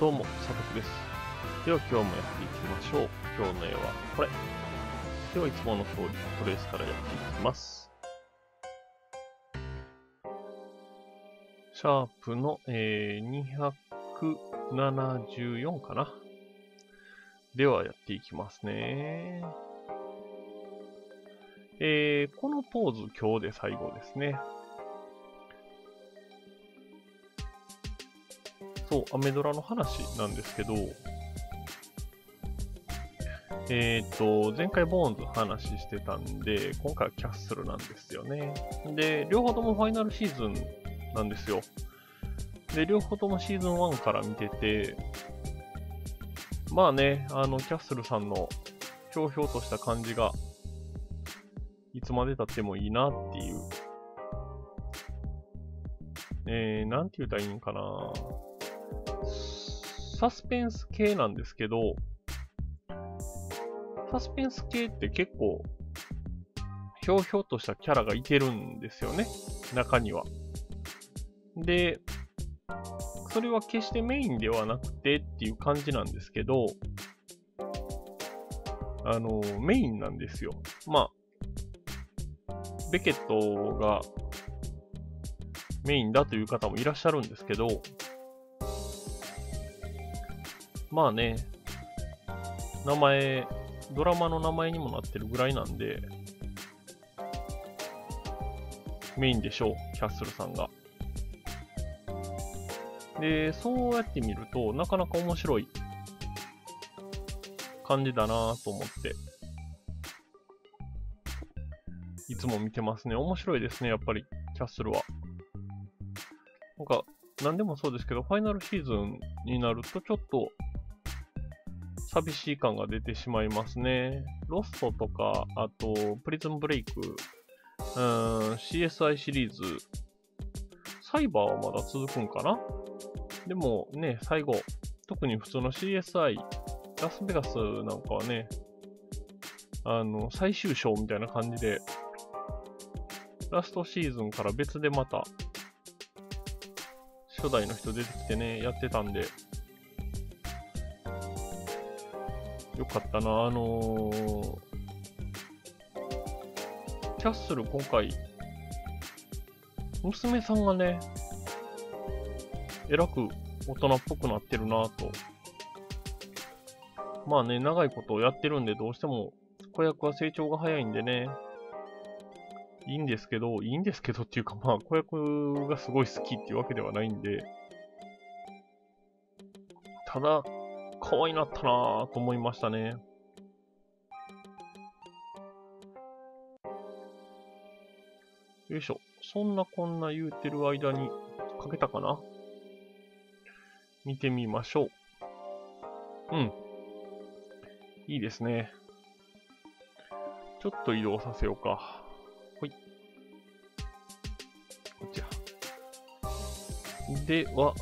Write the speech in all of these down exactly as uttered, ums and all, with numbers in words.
どうも、佐藤です。では今日もやっていきましょう。今日の絵はこれ。ではいつもの通り、トレースからやっていきます。シャープの、えー、にひゃくななじゅうよんかな。ではやっていきますね。えー、このポーズ今日で最後ですね。そう、アメドラの話なんですけど、えっと、前回ボーンズ話してたんで、今回はキャッスルなんですよね。で、両方ともファイナルシーズンなんですよ。で、両方ともシーズンワンから見てて、まあね、あの、キャッスルさんのひょうひょうとした感じが、いつまで経ってもいいなっていう。えー、なんて言うたらいいんかな。サスペンス系なんですけど、サスペンス系って結構、ひょうひょうとしたキャラがいてるんですよね、中には。で、それは決してメインではなくてっていう感じなんですけど、あの、メインなんですよ。まあ、ベケットがメインだという方もいらっしゃるんですけど、まあね、名前、ドラマの名前にもなってるぐらいなんで、メインでしょう、キャッスルさんが。で、そうやって見ると、なかなか面白い感じだなぁと思って、いつも見てますね。面白いですね、やっぱり、キャッスルは。なんか、何でもそうですけど、ファイナルシーズンになるとちょっと、寂しい感が出てしまいますね。ロストとか、あと、プリズンブレイク、うーん、シーエスアイ シリーズ、サイバーはまだ続くんかな？でもね、最後、特に普通の シーエスアイ、ラスベガスなんかはね、あの、最終章みたいな感じで、ラストシーズンから別でまた、初代の人出てきてね、やってたんで、よかったな。あのー、キャッスル今回、娘さんがね、えらく大人っぽくなってるなぁと。まあね、長いことをやってるんでどうしても子役は成長が早いんでね、いいんですけど、いいんですけどっていうかまあ子役がすごい好きっていうわけではないんで、ただ、可愛いなったなぁと思いましたね。よいしょ。そんなこんな言うてる間に書けたかな？見てみましょう。うん。いいですね。ちょっと移動させようか。ほい。こっちや。では、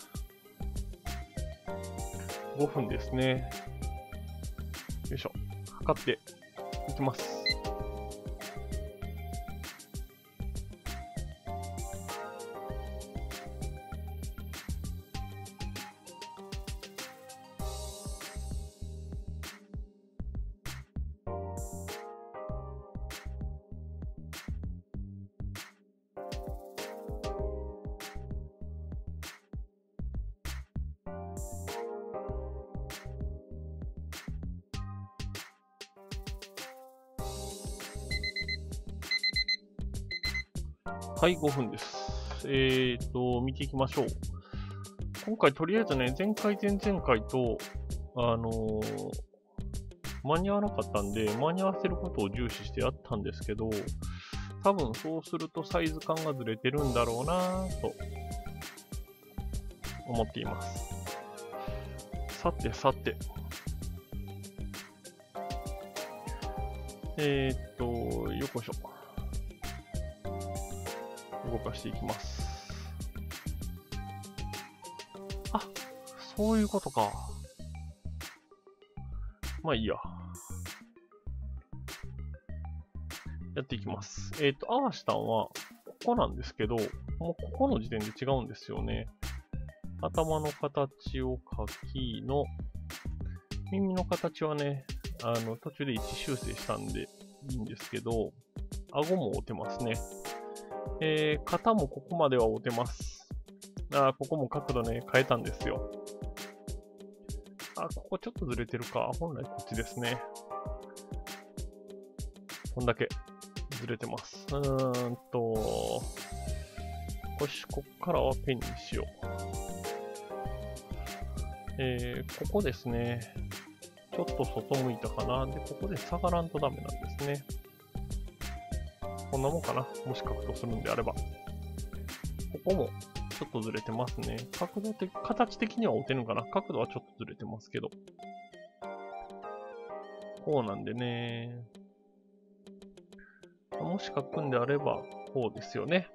ごふんですね。よいしょ。測っていきます。はい、ごふんです。えーと、見ていきましょう。今回とりあえずね、前回前々回と、あのー、間に合わなかったんで、間に合わせることを重視してやったんですけど、多分そうするとサイズ感がずれてるんだろうなぁと思っています。さてさて。えーっと、よこしょ。動かしていきます。あ、そういうことか。まあいいや。やっていきます。えっと、合わしたんは、ここなんですけど、もうここの時点で違うんですよね。 頭の形を書きの、耳の形はね、あの、途中で位置修正したんでいいんですけど、顎も合うてますね。えー、肩もここまでは合うてます。あー、ここも角度ね、変えたんですよ。あ、ここちょっとずれてるか。本来こっちですね。こんだけずれてます。うーんと、よし、こっからはペンにしよう。えー、ここですね。ちょっと外向いたかな。で、ここで下がらんとダメなんですね。こんなもんかな。もし角度するんであれば。ここもちょっとずれてますね。角度的、形的には合うてるのかな。角度はちょっとずれてますけど。こうなんでね。もし書くんであれば、こうですよね。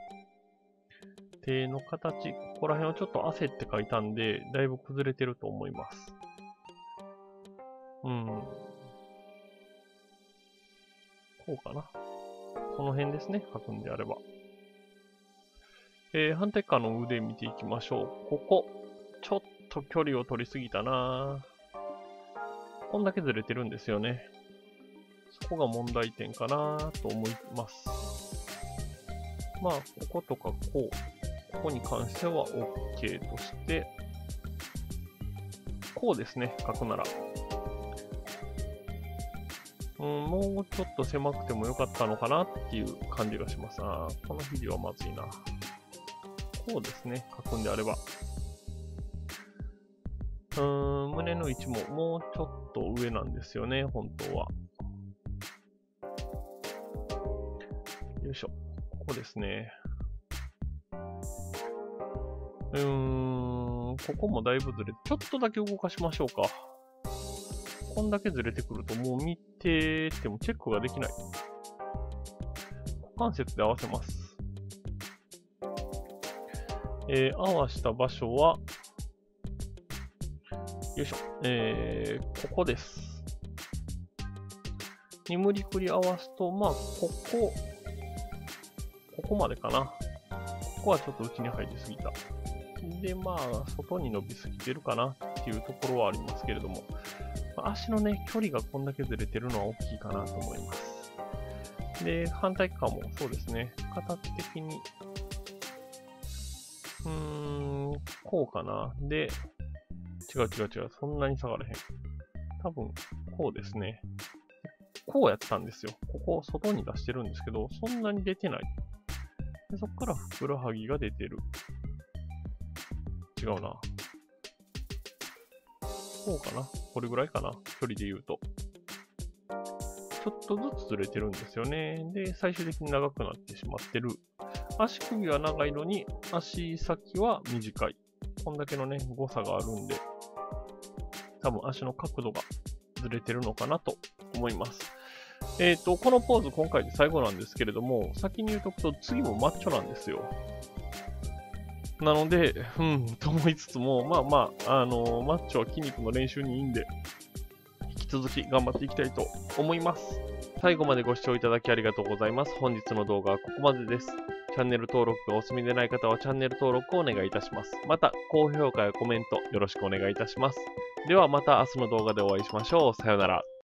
手の形、ここら辺をちょっと焦って書いたんで、だいぶ崩れてると思います。うん。こうかな。この辺ですね。書くんであれば。えー、反対側の腕見ていきましょう。ここ、ちょっと距離を取りすぎたな。こんだけずれてるんですよね。そこが問題点かなと思います。まあ、こことかこう、ここに関しては OK として、こうですね、書くなら。うん、もうちょっと狭くてもよかったのかなっていう感じがします。あー、この肘はまずいな。こうですね、書くんであれば。うーん、胸の位置ももうちょっと上なんですよね、本当は。よいしょ。ここですね。うーん、ここもだいぶずれて、ちょっとだけ動かしましょうか。こんだけずれてくるともう見ててもチェックができない。股関節で合わせます。えー、合わした場所は、よいしょ。えー、ここです。に無理くり合わすと、まあ、ここ、ここまでかな。ここはちょっと内に入りすぎた。で、まあ、外に伸びすぎてるかなっていうところはありますけれども、足のね、距離がこんだけずれてるのは大きいかなと思います。で、反対側もそうですね。形的に、うーん、こうかな。で、違う違う違う。そんなに下がらへん。多分、こうですね。こうやったんですよ。ここを外に出してるんですけど、そんなに出てない。でそこからふくらはぎが出てる。違うな。こうかな。これぐらいかな。距離で言うと。ちょっとずつずれてるんですよね。で、最終的に長くなってしまってる。足首は長いのに、足先は短い。こんだけのね、誤差があるんで、多分足の角度がずれてるのかなと思います。えっと、このポーズ今回で最後なんですけれども、先に言うとくと次もマッチョなんですよ。なので、うん、と思いつつも、まあまあ、あのー、マッチョは筋肉の練習にいいんで、引き続き頑張っていきたいと思います。最後までご視聴いただきありがとうございます。本日の動画はここまでです。チャンネル登録がお済みでない方はチャンネル登録をお願いいたします。また、高評価やコメントよろしくお願いいたします。ではまた明日の動画でお会いしましょう。さようなら。